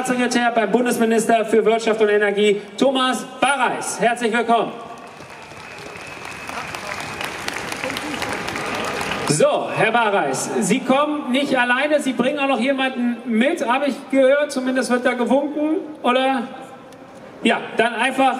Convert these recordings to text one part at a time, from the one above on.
Staatssekretär beim Bundesminister für Wirtschaft und Energie, Thomas Barreis. Herzlich willkommen. So, Herr Barreis, Sie kommen nicht alleine, Sie bringen auch noch jemanden mit, habe ich gehört, zumindest wird da gewunken, oder? Ja, dann einfach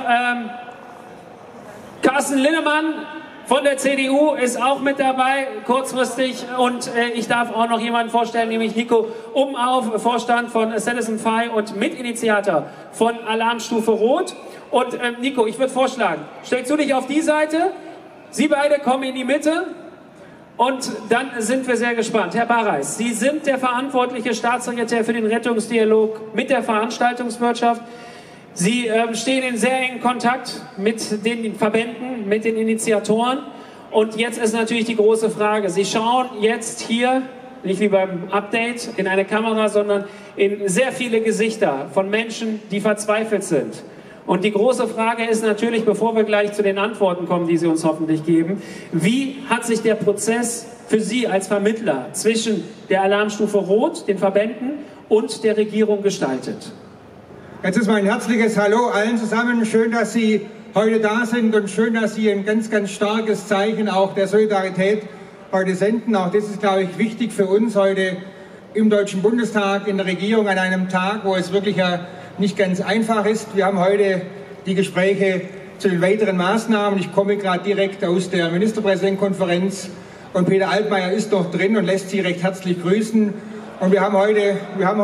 Carsten Linnemann von der CDU ist auch mit dabei, kurzfristig, und ich darf auch noch jemanden vorstellen, nämlich Nico Umlauf, Vorstand von Citizenfy und Mitinitiator von Alarmstufe Rot. Und Nico, ich würde vorschlagen, stellst du dich auf die Seite, Sie beide kommen in die Mitte. Und dann sind wir sehr gespannt. Herr Barreis, Sie sind der verantwortliche Staatssekretär für den Rettungsdialog mit der Veranstaltungswirtschaft. Sie stehen in sehr engen Kontakt mit den Verbänden, mit den Initiatoren. Und jetzt ist natürlich die große Frage. Sie schauen jetzt hier, nicht wie beim Update, in eine Kamera, sondern in sehr viele Gesichter von Menschen, die verzweifelt sind. Und die große Frage ist natürlich, bevor wir gleich zu den Antworten kommen, die Sie uns hoffentlich geben, wie hat sich der Prozess für Sie als Vermittler zwischen der Alarmstufe Rot, den Verbänden und der Regierung gestaltet? Jetzt ist mein herzliches Hallo allen zusammen. Schön, dass Sie heute da sind und schön, dass Sie ein ganz, ganz starkes Zeichen auch der Solidarität heute senden. Auch das ist, glaube ich, wichtig für uns heute im Deutschen Bundestag, in der Regierung, an einem Tag, wo es wirklich nicht ganz einfach ist. Wir haben heute die Gespräche zu den weiteren Maßnahmen. Ich komme gerade direkt aus der Ministerpräsidentenkonferenz und Peter Altmaier ist noch drin und lässt Sie recht herzlich grüßen. Und wir haben heute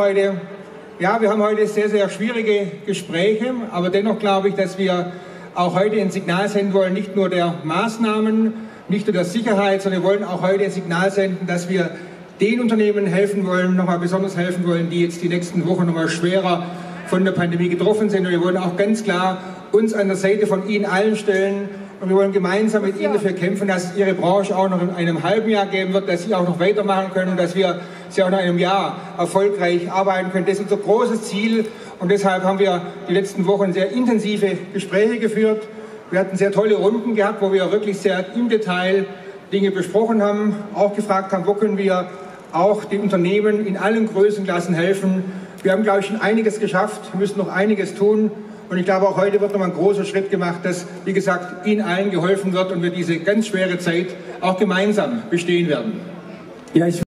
sehr, sehr schwierige Gespräche, aber dennoch glaube ich, dass wir auch heute ein Signal senden wollen, nicht nur der Maßnahmen, nicht nur der Sicherheit, sondern wir wollen auch heute ein Signal senden, dass wir den Unternehmen helfen wollen, nochmal besonders helfen wollen, die jetzt die nächsten Wochen nochmal schwerer von der Pandemie getroffen sind. Und wir wollen auch ganz klar uns an der Seite von Ihnen allen stellen. Und wir wollen gemeinsam mit Ihnen dafür kämpfen, dass Ihre Branche auch noch in einem halben Jahr geben wird, dass Sie auch noch weitermachen können, dass wir Sie auch noch in einem Jahr erfolgreich arbeiten können. Das ist unser großes Ziel. Und deshalb haben wir die letzten Wochen sehr intensive Gespräche geführt. Wir hatten sehr tolle Runden gehabt, wo wir wirklich sehr im Detail Dinge besprochen haben, auch gefragt haben, wo können wir auch den Unternehmen in allen Größenklassen helfen. Wir haben, glaube ich, schon einiges geschafft, wir müssen noch einiges tun. Und ich glaube, auch heute wird noch ein großer Schritt gemacht, dass, wie gesagt, Ihnen allen geholfen wird und wir diese ganz schwere Zeit auch gemeinsam bestehen werden. Ja,